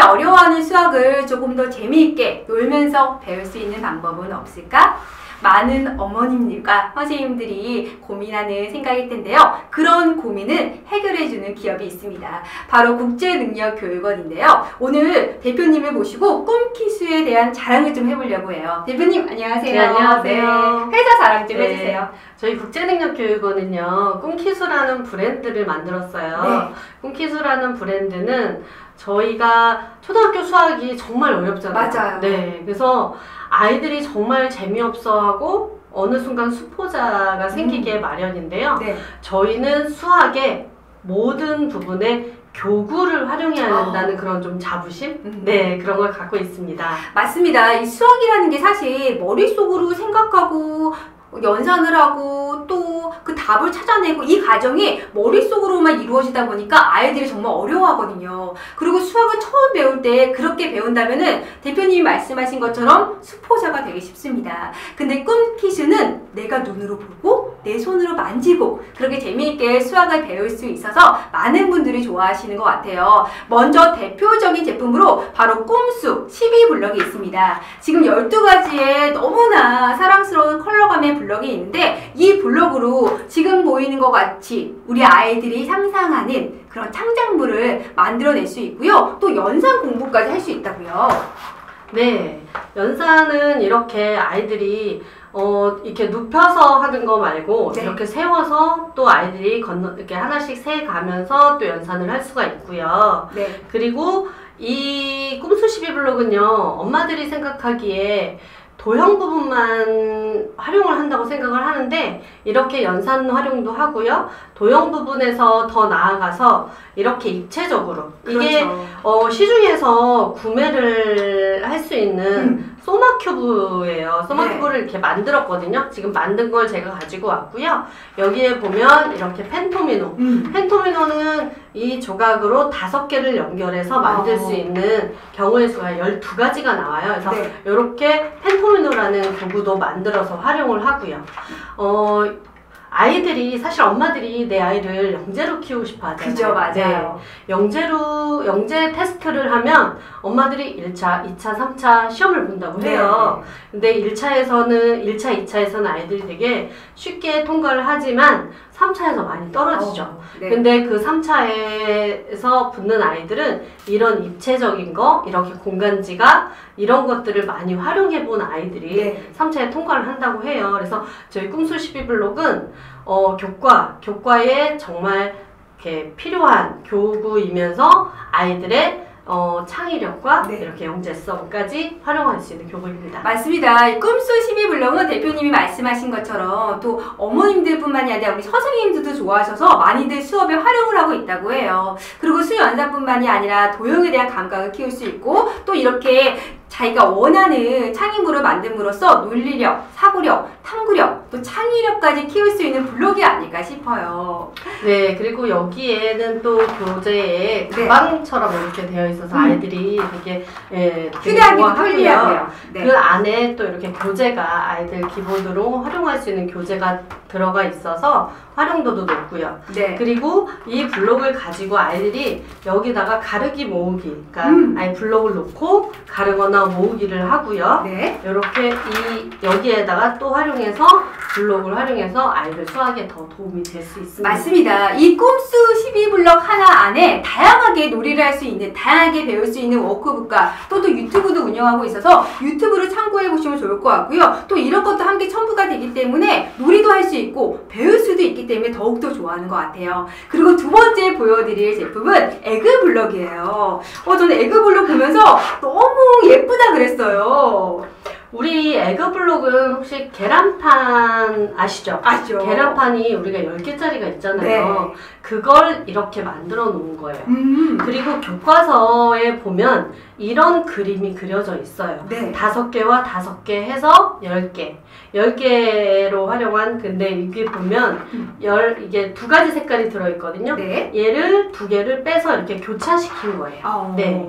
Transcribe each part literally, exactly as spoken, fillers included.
어려워하는 수학을 조금 더 재미있게 놀면서 배울 수 있는 방법은 없을까? 많은 어머님들과 선생님들이 고민하는 생각일 텐데요. 그런 고민을 해결해주는 기업이 있습니다. 바로 국제능력교육원인데요. 오늘 대표님을 모시고 꿈키수에 대한 자랑을 좀 해보려고 해요. 대표님 안녕하세요. 네, 안녕하세요. 네, 회사 자랑 좀 네, 해주세요. 저희 국제능력교육원은요. 꿈키수라는 브랜드를 만들었어요. 네. 꿈키수라는 브랜드는 저희가 초등학교 수학이 정말 어렵잖아요. 맞아요. 네, 그래서 아이들이 정말 재미없어하고 어느 순간 수포자가 생기게 음. 마련인데요. 네. 저희는 수학의 모든 부분에 교구를 활용해야 한다는 어. 그런 좀 자부심? 음. 네, 그런 걸 갖고 있습니다. 맞습니다. 이 수학이라는 게 사실 머릿속으로 생각하고 연산을 하고 또 그 답을 찾아내고 이 과정이 머릿속으로만 이루어지다 보니까 아이들이 정말 어려워하거든요. 그리고 수학을 처음 배울 때 그렇게 배운다면은 대표님이 말씀하신 것처럼 수포자가 되기 쉽습니다. 근데 꿈키수는 내가 눈으로 보고 내 손으로 만지고 그렇게 재미있게 수학을 배울 수 있어서 많은 분들이 좋아하시는 것 같아요. 먼저 대표적인 제품으로 바로 꿈수 십이 블럭이 있습니다. 지금 열두 가지의 너무나 사랑스러운 컬러감의 블럭이 있는데 이 블럭으로 지금 보이는 것 같이 우리 아이들이 상상하는 그런 창작물을 만들어낼 수 있고요. 또 연산 공부까지 할 수 있다고요. 네, 연산은 이렇게 아이들이 어 이렇게 눕혀서 하는 거 말고 네. 이렇게 세워서 또 아이들이 건너 이렇게 하나씩 세 가면서 또 연산을 할 수가 있고요. 네. 그리고 이 꿈수 십이 블록은요 엄마들이 생각하기에 도형 부분만 활용을 한다고 생각을 하는데 이렇게 연산 활용도 하고요. 도형 부분에서 더 나아가서 이렇게 입체적으로 그렇죠. 이게 어, 시중에서 구매를 할 수 있는 음. 소마큐브예요. 소마큐브를 네. 이렇게 만들었거든요. 지금 만든 걸 제가 가지고 왔고요. 여기에 보면 이렇게 펜토미노. 음. 펜토미노는 이 조각으로 다섯 개를 연결해서 만들 어. 수 있는 경우의 수가 열두 가지가 나와요. 그래서 네. 이렇게 펜토미노라는 도구도 만들어서 활용을 하고요. 어, 아이들이 사실 엄마들이 내 아이를 영재로 키우고 싶어 하잖아요. 그죠, 맞아요. 네. 영재로 영재 테스트를 하면 엄마들이 일 차, 이 차, 삼 차 시험을 본다고 해요. 네. 근데 일 차에서는 일 차, 이 차에서는 아이들이 되게 쉽게 통과를 하지만 삼 차에서 많이 떨어지죠. 어, 네. 근데 그 삼 차에서 붙는 아이들은 이런 입체적인 거, 이렇게 공간지각 이런 것들을 많이 활용해 본 아이들이 네. 삼 차에 통과를 한다고 해요. 그래서 저희 꿈수 십이 블록은 어, 교과, 교과에 정말 이렇게 필요한 교구이면서 아이들의 어, 창의력과 네. 이렇게 영재성까지 활용할 수 있는 교구입니다. 맞습니다. 이 꿈수 십이 블럭은 대표님이 말씀하신 것처럼 또 어머님들 뿐만이 아니라 우리 선생님들도 좋아하셔서 많이들 수업에 활용을 하고 있다고 해요. 그리고 수연산뿐만이 아니라 도형에 대한 감각을 키울 수 있고 또 이렇게 자기가 원하는 창의물을 만듦으로써 논리력, 사고력, 탐구력, 또 창의력까지 키울 수 있는 블록이 아닐까 싶어요. 네, 그리고 여기에는 또 교재에 가방처럼 네. 이렇게 되어 있어서 음. 아이들이 되게 예, 휴대하기도 편리하고요. 네. 그 안에 또 이렇게 교재가 아이들 기본으로 활용할 수 있는 교재가 들어가 있어서 활용도도 높고요. 네. 그리고 이 블록을 가지고 아이들이 여기다가 가르기 모으기, 그러니까 음. 아이 블록을 놓고 가르거나 모으기를 하고요. 네. 이렇게 이 여기에다가 또 활용해서 블록을 활용해서 아이들 수학에 더 도움이 될 수 있습니다. 맞습니다. 이 꿈수 십이 블럭 하나 안에 다양하게 놀이를 할 수 있는, 다양하게 배울 수 있는 워크북과 또 또 유튜브도 운영하고 있어서 유튜브를 참고해 보시면 좋을 것 같고요. 또 이런 것도 함께 첨부가 되기 때문에 놀이도 할 수 있고 배울 수도 있기 때문에 더욱더 좋아하는 것 같아요. 그리고 두 번째 보여드릴 제품은 에그블럭이에요. 어, 저는 에그블럭 보면서 너무 예쁘다 그랬어요. 우리 에그블록은 혹시 계란판 아시죠? 아시죠. 계란판이 우리가 열 개짜리가 있잖아요. 네. 그걸 이렇게 만들어 놓은 거예요. 음. 그리고 교과서에 보면 이런 그림이 그려져 있어요. 네. 다섯 개와 다섯 개 해서 열 개. 열 개로 활용한, 근데 이게 보면 음. 열, 이게 두 가지 색깔이 들어있거든요. 네. 얘를 두 개를 빼서 이렇게 교차시킨 거예요. 어. 네.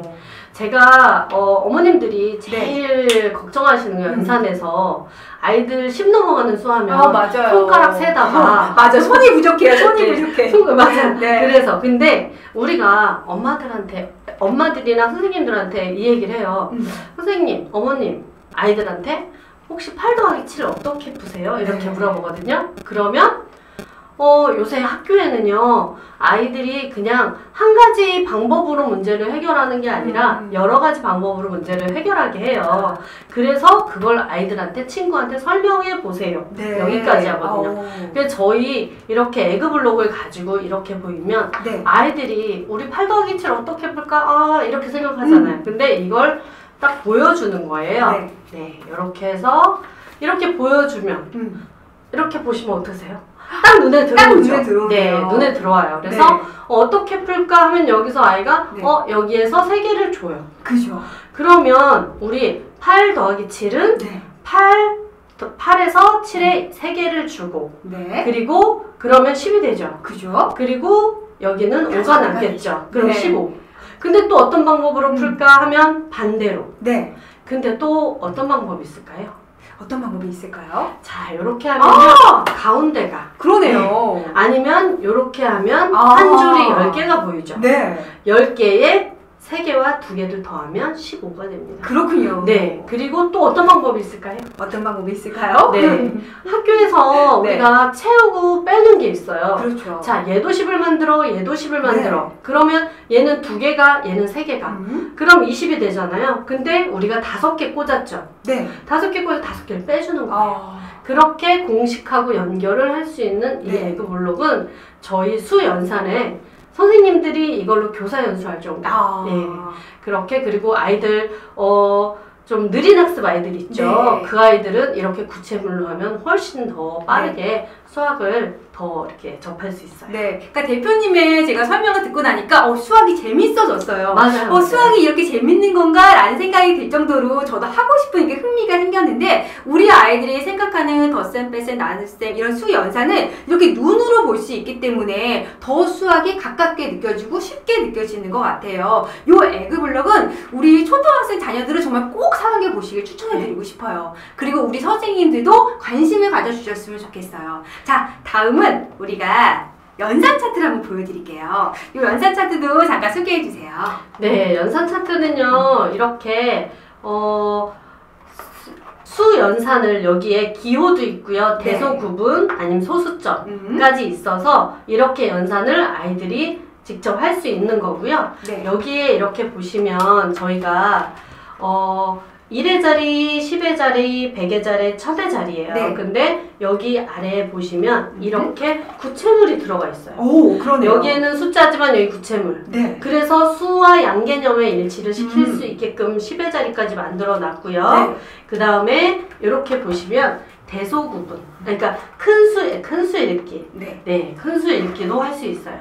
제가 어, 어머님들이 제일 네. 걱정하시는 거 연산에서 아이들 십 넘어가는 수하면 아, 맞아요. 손가락 세다가 어, 맞아 손이 부족해요. 손이 네. 부족해. 손, 맞아. 네. 그래서 근데 우리가 엄마들한테 엄마들이나 선생님들한테 이 얘기를 해요. 음. 선생님, 어머님, 아이들한테 혹시 팔 더하기 칠을 어떻게 푸세요? 이렇게 네. 물어보거든요. 그러면 어, 요새 학교에는요, 아이들이 그냥 한 가지 방법으로 문제를 해결하는 게 아니라 음. 여러 가지 방법으로 문제를 해결하게 해요. 그래서 그걸 아이들한테, 친구한테 설명해 보세요. 네. 여기까지 하거든요. 오. 그래서 저희 이렇게 에그블록을 가지고 이렇게 보이면 네. 아이들이 우리 팔 더하기 칠 어떻게 풀까? 아, 이렇게 생각하잖아요. 음. 근데 이걸 딱 보여주는 거예요. 네. 네, 이렇게 해서 이렇게 보여주면 음. 이렇게 보시면 어떠세요? 딱 눈에 들어오죠. 딱 눈에 들어오네요. 네, 눈에 들어와요. 그래서 네. 어떻게 풀까 하면 여기서 아이가 네. 어 여기에서 세 개를 줘요. 그죠. 그러면 우리 팔 더하기 칠은 네. 팔, 팔에서 칠에 세 개를 주고 네. 그리고 그러면 십이 되죠. 그죠. 그리고 여기는 오가 남겠죠. 그럼 네. 십오. 근데 또 어떤 방법으로 음. 풀까 하면 반대로. 네. 근데 또 어떤 방법이 있을까요? 어떤 방법이 있을까요? 자, 이렇게 하면 아! 가운데가. 그러네요. 아니면 이렇게 하면 아. 한 줄이 열 개가 보이죠. 네. 열 개에 세 개와 두 개를 더하면 십오가 됩니다. 그렇군요. 네. 그리고 또 어떤 방법이 있을까요? 어떤 방법이 있을까요? 네. 학교에서 네. 우리가 채우고 빼는 게 있어요. 그렇죠. 자, 얘도 십을 만들어, 얘도 십을 네. 만들어. 그러면 얘는 두 개가, 얘는 세 개가. 음. 그럼 이십이 되잖아요. 근데 우리가 다섯 개 꽂았죠. 네. 다섯 개 꽂아서 다섯 개를 빼주는 거예요. 아. 그렇게 공식하고 연결을 할 수 있는 이 네. 에그블록은 저희 수연산에 선생님들이 이걸로 교사 연수할 정도. 아. 네. 그렇게 그리고 아이들 어 좀 느린 학습 아이들 있죠. 네. 그 아이들은 이렇게 구체물로 하면 훨씬 더 빠르게 네. 수학을 더 이렇게 접할 수 있어요. 네. 그러니까 대표님의 제가 설명을 듣고 나니까 어, 수학이 재밌어졌어요. 맞아요. 어, 맞아요. 수학이 이렇게 재밌는 건가? 라는 생각이 들 정도로 저도 하고 싶은 게 흥미가 생겼는데 우리 아이들이 생각하는 덧셈, 뺄셈, 나눗셈 이런 수 연산은 이렇게 눈으로 볼 수 있기 때문에 더 수학이 가깝게 느껴지고 쉽게 느껴지는 것 같아요. 요 에그블록은 우리 초등학생 자녀들은 정말 꼭 사용해 보시길 추천해드리고 싶어요. 그리고 우리 선생님들도 관심을 가져주셨으면 좋겠어요. 자, 다음은 우리가 연산 차트를 한번 보여드릴게요. 이 연산 차트도 잠깐 소개해 주세요. 네, 연산 차트는요, 이렇게, 어, 수 연산을 여기에 기호도 있고요, 네. 대소 구분, 아니면 소수점까지 음. 있어서 이렇게 연산을 아이들이 직접 할 수 있는 거고요. 네. 여기에 이렇게 보시면 저희가, 어, 일의 자리, 십의 자리, 백의 자리, 천의 자리예요. 네. 근데 여기 아래에 보시면 이렇게 구체물이 들어가 있어요. 오, 그러네요. 여기에는 숫자지만 여기 구체물. 네. 그래서 수와 양개념의 일치를 시킬 음. 수 있게끔 십의 자리까지 만들어 놨고요. 네. 그 다음에 이렇게 보시면 대소구분. 그러니까 큰 수, 큰 수 읽기. 네. 네, 큰 수 읽기도 할 수 있어요.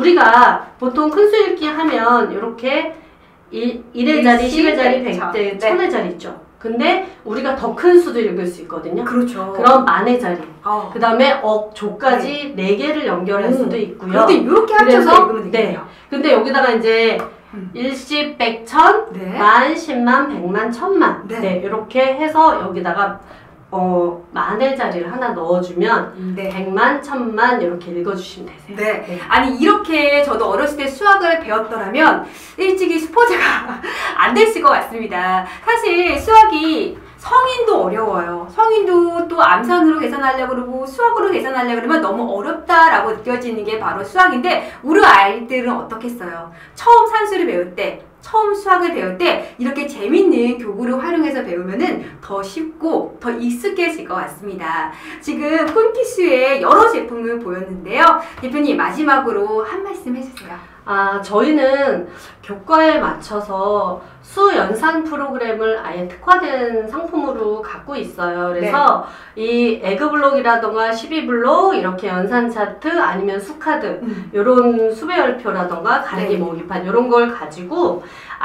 우리가 보통 큰 수 읽기 하면 이렇게 일, 일의 자리, 십의 자리, 백, 백대, 네. 천의 자리 있죠. 근데 우리가 더 큰 수도 읽을 수 있거든요. 그렇죠. 그럼 만의 자리. 어. 그 다음에 억, 조까지 네 개를 연결할 오. 수도 있고요. 그런데 이렇게 합쳐서 그래서, 읽으면 되겠네요. 근데 여기다가 이제 음. 일십, 백, 천, 네. 만, 십만, 백만, 천만. 네. 네, 이렇게 해서 여기다가 어, 만의 자리를 하나 넣어주면 네. 백만, 천만 이렇게 읽어주시면 되세요. 네. 네. 아니 이렇게 저도 어렸을 때 수학을 배웠더라면 일찍이 수포자가 안 됐을 것 같습니다. 사실 수학이 성인도 어려워요. 성인도 또 암산으로 계산하려고 그러고 수학으로 계산하려고 그러면 너무 어렵다라고 느껴지는 게 바로 수학인데 우리 아이들은 어떻겠어요? 처음 산수를 배울 때 처음 수학을 배울 때 이렇게 재밌는 교구를 활용해서 배우면은 더 쉽고 더 익숙해질 것 같습니다. 지금 폰키스의 여러 제품을 보였는데요. 대표님 마지막으로 한 말씀 해주세요. 아, 저희는 교과에 맞춰서 수 연산 프로그램을 아예 특화된 상품으로 갖고 있어요. 그래서 네. 이 에그블록이라던가 십이 블록 이렇게 연산 차트 아니면 수카드 음. 요런 수배열표라던가 가르기 네. 모의판 요런 걸 가지고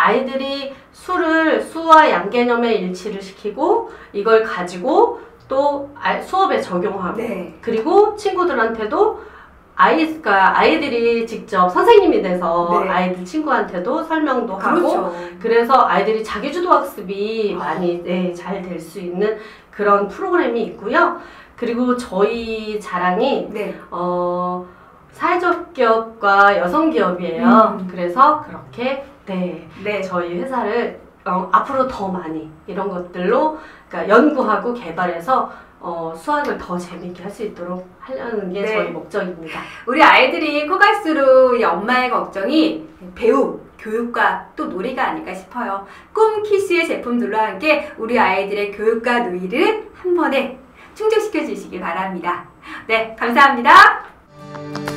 아이들이 수를 수와 양개념의 일치를 시키고 이걸 가지고 또 수업에 적용하고 네. 그리고 친구들한테도 아이가 아이들이 직접 선생님이 돼서 네. 아이들 친구한테도 설명도 하고 그렇죠. 그래서 아이들이 자기주도 학습이 아. 많이 네, 잘 될 수 있는 그런 프로그램이 있고요. 그리고 저희 자랑이 네. 어, 사회적 기업과 여성 기업이에요. 음. 그래서 그렇게 네, 네. 저희 회사를 어, 앞으로 더 많이 이런 것들로 그러니까 연구하고 개발해서 어, 수학을 더 재미있게 할 수 있도록 하려는 게 네. 저희 목적입니다. 우리 아이들이 커갈수록 이 엄마의 걱정이 배움, 교육과 또 놀이가 아닐까 싶어요. 꿈키스의 제품들과 함께 우리 아이들의 교육과 놀이를 한 번에 충족시켜 주시기 바랍니다. 네, 감사합니다.